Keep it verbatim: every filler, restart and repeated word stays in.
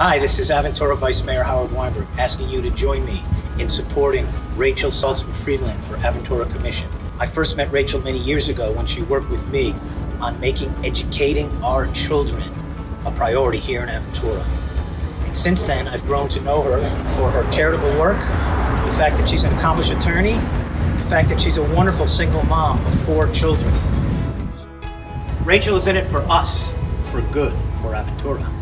Hi, this is Aventura Vice Mayor Howard Weinberg asking you to join me in supporting Rachel Saltzman Friedland for Aventura Commission. I first met Rachel many years ago when she worked with me on making educating our children a priority here in Aventura. And since then, I've grown to know her for her charitable work, the fact that she's an accomplished attorney, the fact that she's a wonderful single mom of four children. Rachel is in it for us, for good, for Aventura.